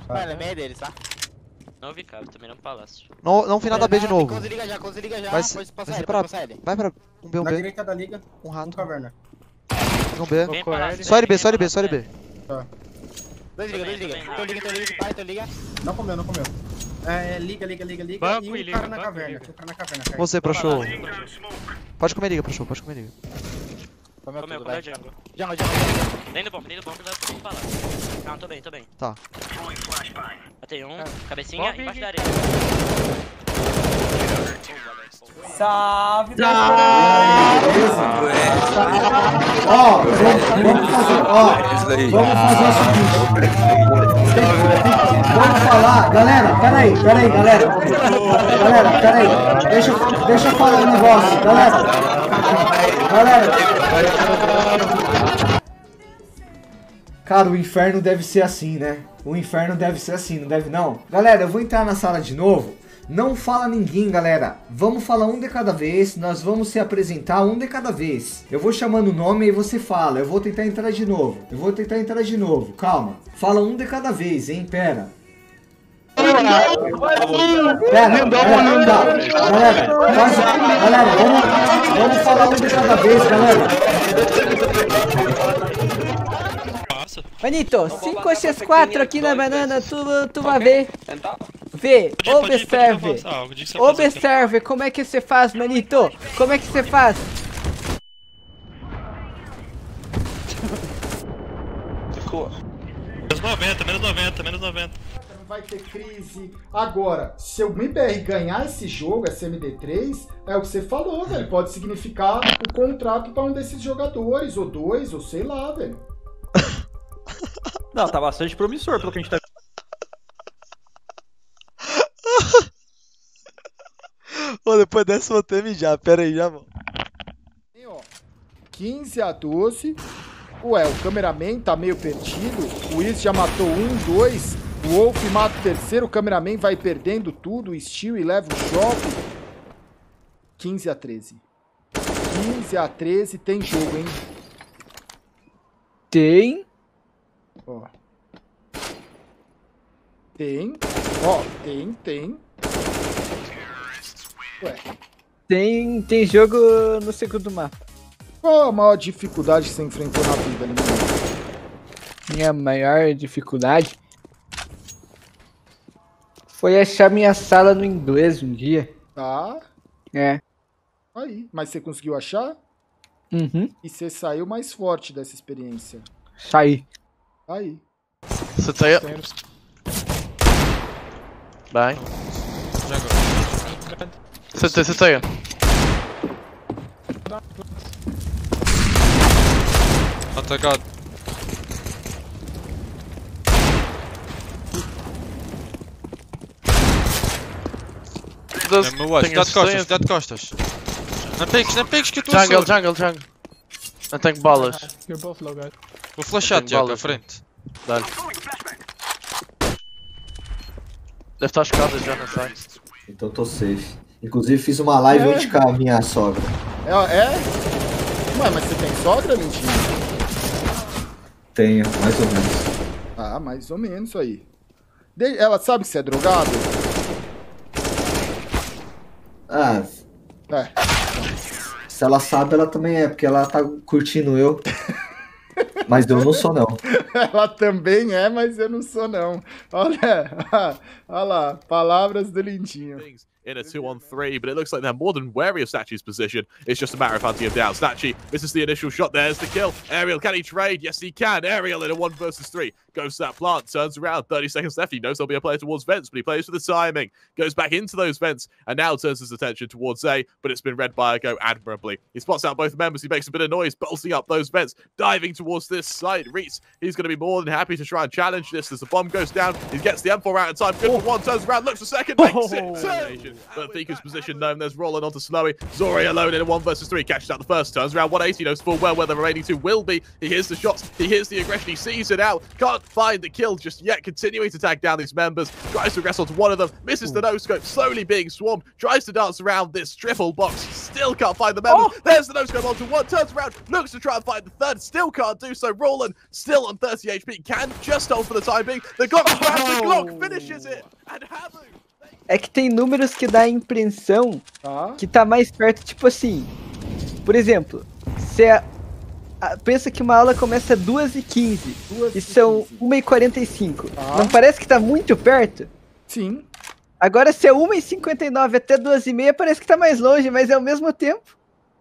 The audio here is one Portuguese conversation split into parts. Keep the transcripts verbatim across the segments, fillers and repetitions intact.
Mano, é meio deles, tá? Não vi cara, também não palácio. Não, não vi nada B de novo. Close liga já, close liga já. Vai, Pode passar vai ele, separar. pode passar ele. Vai pra um B, um Na B. direita da liga, Um um rato. caverna. Um B. Vem palácio. Só L B, vem só L B, palácio, só L B. Tá. Dois liga, dois Tô liga. bem, tô Tô bem. liga, tô liga, pai, tô liga. Não comeu, não comeu. É, é, liga, liga, liga, liga. Banco e um e liga, cara na banco e caverna. liga. Tem um cara na caverna. Cara. Você, pro show. Palácio. Pode comer liga, pro show, pode comer liga. Comeu Comeu, tudo, comeu vai. jungle. Jungle, jungle. Nem do bomb, nem do bomb, vai pro palácio. Não, tô bem, tô bem. Tá. Matei um, cabecinha, Bomb, embaixo da areia. Salve, Ó, vamos fazer, ó, vamos fazer o seguinte. Vamos falar, galera, peraí, peraí, galera. Galera, peraí, deixa, eu- deixa eu falar um negócio, galera. Galera. Cara, o inferno deve ser assim, né? O inferno deve ser assim, não deve não? Galera, eu vou entrar na sala de novo. Não fala ninguém, galera. Vamos falar um de cada vez. Nós vamos se apresentar um de cada vez. Eu vou chamando o nome e você fala. Eu vou tentar entrar de novo. Eu vou tentar entrar de novo. Calma. Fala um de cada vez, hein? Pera. Pera, pera, tá. Galera, faz, galera, vamos, vamos falar um de cada vez, galera. Manito, cinco x quatro aqui na banana, tu, tu vai ver. Vê, observe. Observe como é que você faz, manito. Como é que você faz? Menos noventa, menos noventa, menos noventa. Não vai ter crise. Agora, se o M B R ganhar esse jogo, esse M D três, é o que você falou, velho. Pode significar o contrato pra um desses jogadores, ou dois, ou sei lá, velho. Não, tá bastante promissor pelo que a gente tá. Ô, depois dessa eu vou ter mijar. Pera aí, já, mano. quinze a doze. Ué, o cameraman tá meio perdido. O Wiz já matou um, dois. O Wolf mata o terceiro. O cameraman vai perdendo tudo. O Steel e leva o choque. quinze a treze. quinze a treze. Tem jogo, hein? Tem. Ó. Tem. Ó, tem, tem. Ué. Tem, tem jogo no segundo mapa. Qual a maior dificuldade que você enfrentou na vida, Lima? Minha maior dificuldade foi achar minha sala no inglês um dia. Tá. É. Aí. Mas você conseguiu achar? Uhum. E você saiu mais forte dessa experiência. Saí. Aí. Você tá aí. Bem. Você tá, você tá aí. Atacado. Dá de costas, dá de costas. Não pegues, não pegues que eu estou a Jungle, sur. jungle, jungle. Não tenho balas. Vou flashar, Tenho Tiago, à balas, frente. Dá-lhe. Deve estar escada já, não sei. Então tô safe. Inclusive fiz uma live É. hoje com a minha sogra. É? é? Ué, mas você tem sogra, Lindinho? Tenho, mais ou menos. Ah, mais ou menos isso aí. De- Ela sabe que você é drogado? Ah, É. se ela sabe, ela também é, porque ela tá curtindo eu. Mas eu não sou, não. Ela também é, mas eu não sou, não. Olha, olha lá, palavras do Lindinho. In a two on three, but it looks like they're more than wary of Statue's position. It's just a matter of hunting him down. Statue misses the initial shot. There's the kill. Ariel, can he trade? Yes, he can. Ariel in a one versus three. Goes to that plant, turns around. thirty seconds left. He knows there'll be a player towards vents, but he plays for the timing. Goes back into those vents, and now turns his attention towards A, but it's been read by a go admirably. He spots out both members. He makes a bit of noise, bolting up those vents, diving towards this side. Reese, he's going to be more than happy to try and challenge this as the bomb goes down. He gets the M four out in time. Good for one, turns around, looks for second, makes it. Termination. But Thika's position known. There's rolling onto Snowy. Zori alone in a one versus three. Catches out the first. Turns around one eighty. Knows full well where the remaining two will be. He hears the shots. He hears the aggression. He sees it out. Can't find the kill just yet. Continuing to tag down these members. Tries to wrestle to one of them. Misses the no-scope. Slowly being swarmed. Tries to dance around this triple box. Still can't find the members. Oh. There's the no-scope onto one. Turns around. Looks to try and find the third. Still can't do so. Roland still on thirty H P. Can just hold for the time being. The Glock, oh. the Glock finishes it. And Hamu. É que tem números que dá a impressão Tá. que tá mais perto, tipo assim. Por exemplo, você pensa que uma aula começa às duas e quinze e são uma e quarenta e cinco. Tá. Não parece que tá muito perto? Sim. Agora, se é uma e cinquenta e nove até duas e meia, parece que tá mais longe, mas é ao mesmo tempo.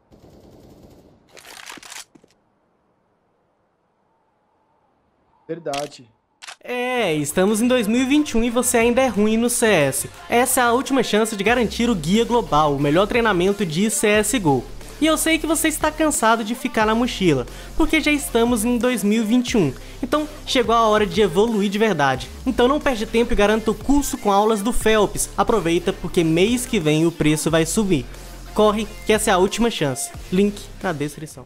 Verdade. É, estamos em dois mil e vinte e um e você ainda é ruim no C S. Essa é a última chance de garantir o Guia Global, o melhor treinamento de C S G O. E eu sei que você está cansado de ficar na mochila, porque já estamos em dois mil e vinte e um, então chegou a hora de evoluir de verdade. Então não perde tempo e garanta o curso com aulas do Phelps. Aproveita porque mês que vem o preço vai subir. Corre, que essa é a última chance. Link na descrição.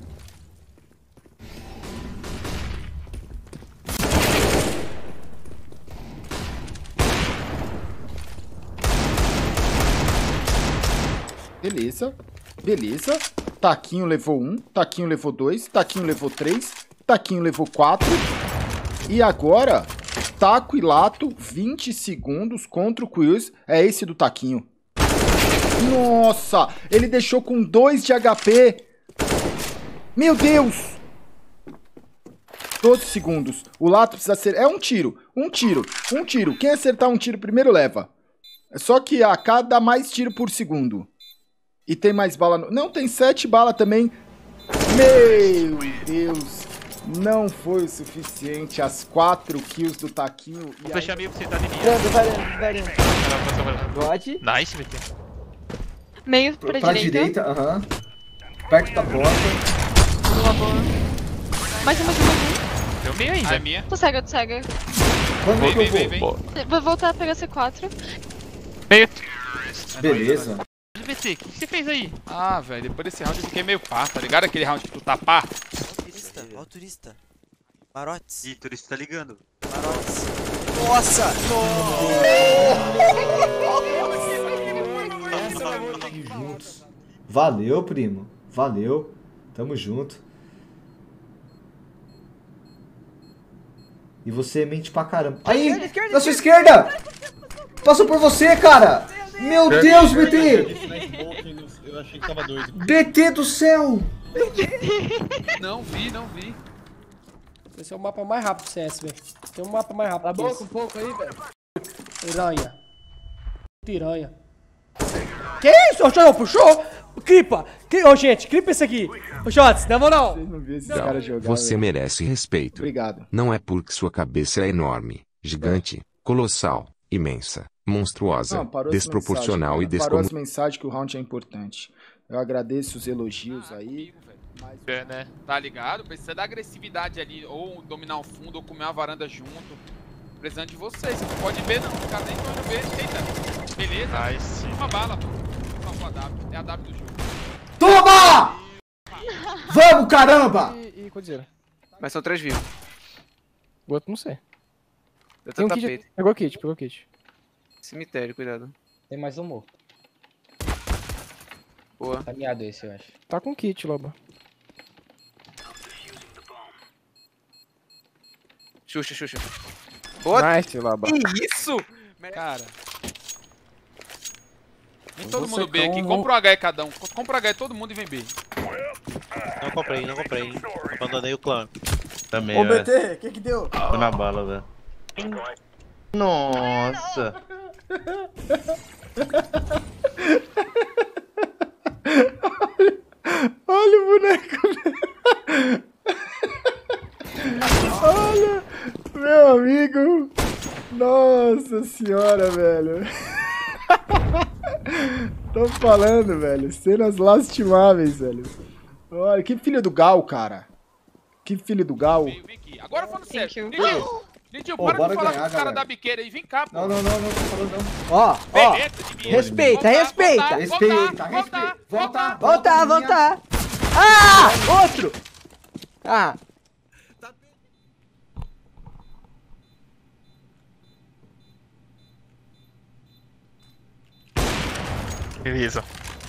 Beleza. Beleza. Taquinho levou um. Taquinho levou dois. Taquinho levou três. Taquinho levou quatro. E agora, Taco e Lato, vinte segundos contra o Quills. É esse do Taquinho. Nossa! Ele deixou com dois de H P. Meu Deus! doze segundos. O Lato precisa ser... É um tiro. Um tiro. Um tiro. Quem acertar um tiro primeiro leva. É só que a K dá mais tiro por segundo. E tem mais bala no... Não, tem sete balas também. Meu Deus. Não foi o suficiente. As quatro kills do Taquinho. Vou fechar meio pra você tá de linha. Varando, varando, varando. God. Nice, B T. Meio pra, Pra direita. direita, aham. Perto da porta. Boa, boa. Mais um, mais um, mais um. Deu meio ainda. É minha. Tô cega, tô cega. Quando Vem, que eu vem, vem, vou? vem. Vou voltar a pegar C quatro. Meio. Beleza. B T, o que você fez aí? Ah, velho, depois desse round eu fiquei meio pá, tá ligado? Aquele round que tu tá pá. Ó o turista, ó o turista. Marotes. Ih, turista tá ligando. Marotes. Nossa! Juntos. Valeu, primo. Valeu. Tamo junto. E você mente pra caramba. Aí, Esquerda, esquerda, na sua esquerda! Passou por você, cara! Meu Deus, B T! Eu achei que tava doido. B T do céu! Não vi, não vi. Esse é o mapa mais rápido do C S, velho. Tem um mapa mais rápido. Tá bom, com um pouco aí, velho. Piranha. Piranha. Que isso? O Shots puxou? Clipa! Ô, oh, gente, clipa isso aqui. Ô, Shots, na moral. Vocês não viram esses caras jogar. Você velho. merece respeito. Obrigado. Não é porque sua cabeça é enorme, gigante, colossal, imensa, monstruosa, Não, parou desproporcional as e mensagens, parou descomunal. as mensagens que o round é importante. Eu agradeço os elogios aí. Mas... É, né? Tá ligado? Precisa da agressividade ali, ou dominar o fundo, ou comer uma varanda junto. Precisando de vocês, você não pode ver não, o cara nem pode ver. Eita, beleza. Nice. Uma bala, pô. A W. É a W do jogo. Toma! Vamos, caramba! E, e Codizera. Mas são três vivos. O outro não sei. Eu Tem tô um kit. tapete. Pegou o kit, pegou o kit. Cemitério, cuidado. Tem mais um morto. Boa. Tá miado esse, eu acho. Tá com kit, Loba. Xuxa, Xuxa. Boa. Nice, Loba. Que isso? Cara. Vem Eu todo vou mundo B secar aqui, um- compra um H E cada um. Compra um H E todo mundo e vem B. Não comprei, não comprei. Abandonei o clã. Também, Ô, velho. B T, o que que deu? Tô na bala, velho. Nossa. Olha o boneco. Olha, meu amigo. Nossa senhora, velho. Tô falando, velho. Cenas lastimáveis, velho. Olha, que filho do Gal, cara. Que filho do Gal. Vem aqui. Agora falando sério. you. Viu? Lindinho, Ô, para bora de falar ganhar, com os caras galera. da biqueira aí. Vem cá, pô. Não, não, não, não tô falando não. Ó, ó. Beleza, de mim. Respeita, Voltar, respeita. voltar, Respeita, voltar, respeita. voltar, Volta, Voltar, minha. voltar. Ah, outro. Ah. Beleza.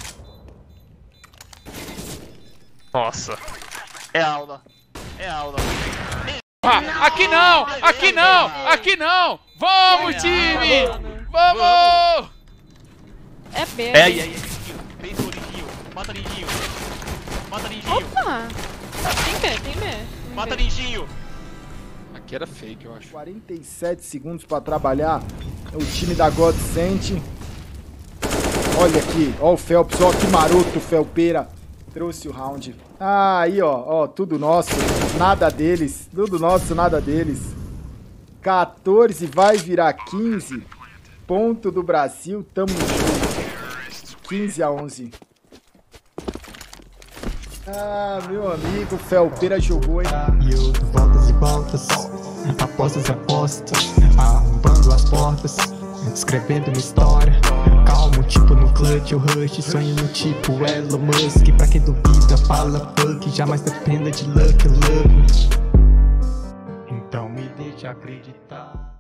Nossa. É aula. É aula. Ah, aqui não, aqui não, aqui não. Vamos, time. Vamos. É B. É, aí, aí. Fez o Lindinho. Mata Lindinho. Mata Lindinho. Opa. Tem B, tem B. Mata Lindinho. Aqui era fake, eu acho. quarenta e sete segundos pra trabalhar. O time da Godsend. Olha aqui, ó o Phelps, ó que maroto, Felpeira. Trouxe o round. Ah, aí, ó, ó, tudo nosso, nada deles. Tudo nosso, nada deles. quatorze vai virar quinze. Ponto do Brasil, tamo junto. quinze a onze. Ah, meu amigo, Felpeira jogou, hein? Voltas e voltas, apostas e apostas, arrombando as portas, escrevendo uma história. Calmo, tipo no clutch, o rush, sonho no tipo Elon Musk. Pra quem duvida, fala fuck, jamais dependa de luck, luck. Então me deixa acreditar.